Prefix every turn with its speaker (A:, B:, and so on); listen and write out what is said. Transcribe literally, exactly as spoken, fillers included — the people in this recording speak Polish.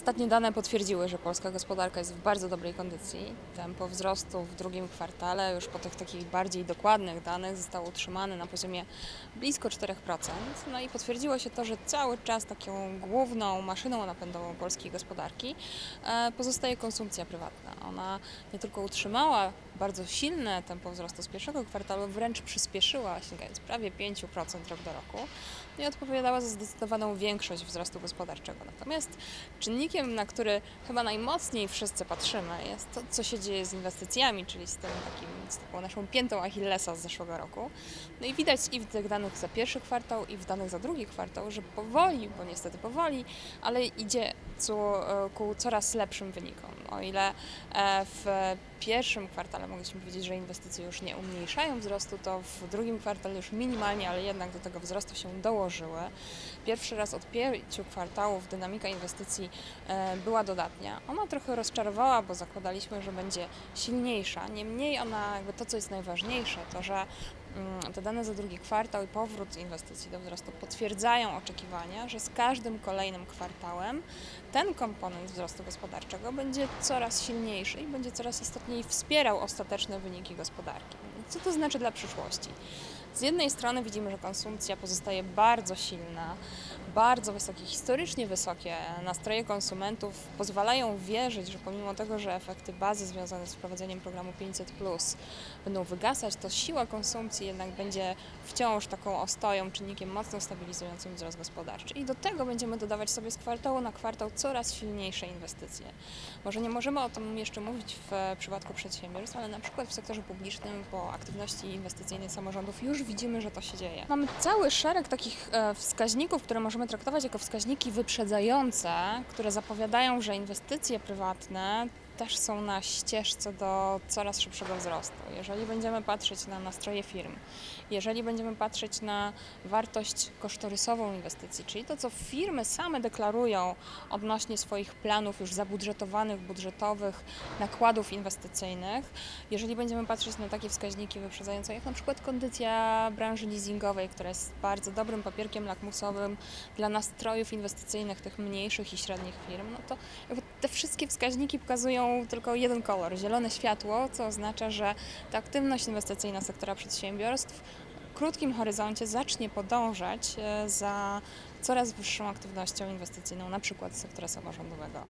A: Ostatnie dane potwierdziły, że polska gospodarka jest w bardzo dobrej kondycji. Tempo wzrostu w drugim kwartale, już po tych takich bardziej dokładnych danych, zostało utrzymane na poziomie blisko czterech procent. No i potwierdziło się to, że cały czas taką główną maszyną napędową polskiej gospodarki e, pozostaje konsumpcja prywatna. Ona nie tylko utrzymała bardzo silne tempo wzrostu z pierwszego kwartału, wręcz przyspieszyła, sięgając prawie pięć procent rok do roku i odpowiadała za zdecydowaną większość wzrostu gospodarczego. Natomiast czynnikiem, na który chyba najmocniej wszyscy patrzymy, jest to, co się dzieje z inwestycjami, czyli z, tym takim, z taką naszą piętą Achillesa z zeszłego roku. No i widać i w tych danych za pierwszy kwartał, i w danych za drugi kwartał, że powoli, bo niestety powoli, ale idzie ku coraz lepszym wynikom. O ile w pierwszym kwartale mogliśmy powiedzieć, że inwestycje już nie umniejszają wzrostu, to w drugim kwartale już minimalnie, ale jednak do tego wzrostu się dołożyły. Pierwszy raz od pięciu kwartałów dynamika inwestycji była dodatnia. Ona trochę rozczarowała, bo zakładaliśmy, że będzie silniejsza. Niemniej ona, jakby to, co jest najważniejsze, to że te dane za drugi kwartał i powrót inwestycji do wzrostu potwierdzają oczekiwania, że z każdym kolejnym kwartałem ten komponent wzrostu gospodarczego będzie coraz silniejszy i będzie coraz istotniej wspierał ostateczne wyniki gospodarki. Co to znaczy dla przyszłości? Z jednej strony widzimy, że konsumpcja pozostaje bardzo silna, bardzo wysokie, historycznie wysokie nastroje konsumentów pozwalają wierzyć, że pomimo tego, że efekty bazy związane z wprowadzeniem programu pięćset plus będą wygasać, to siła konsumpcji jednak będzie wciąż taką ostoją, czynnikiem mocno stabilizującym wzrost gospodarczy. I do tego będziemy dodawać sobie z kwartału na kwartał coraz silniejsze inwestycje. Może nie możemy o tym jeszcze mówić w przypadku przedsiębiorstw, ale na przykład w sektorze publicznym po aktywności inwestycyjnej samorządów już widzimy, że to się dzieje. Mamy cały szereg takich wskaźników, które możemy traktować jako wskaźniki wyprzedzające, które zapowiadają, że inwestycje prywatne też są na ścieżce do coraz szybszego wzrostu. Jeżeli będziemy patrzeć na nastroje firm, jeżeli będziemy patrzeć na wartość kosztorysową inwestycji, czyli to, co firmy same deklarują odnośnie swoich planów już zabudżetowanych, budżetowych, nakładów inwestycyjnych, jeżeli będziemy patrzeć na takie wskaźniki wyprzedzające, jak na przykład kondycja branży leasingowej, która jest bardzo dobrym papierkiem lakmusowym dla nastrojów inwestycyjnych tych mniejszych i średnich firm, no to jakby te wszystkie wskaźniki pokazują tylko jeden kolor, zielone światło, co oznacza, że ta aktywność inwestycyjna sektora przedsiębiorstw w krótkim horyzoncie zacznie podążać za coraz wyższą aktywnością inwestycyjną, na przykład sektora samorządowego.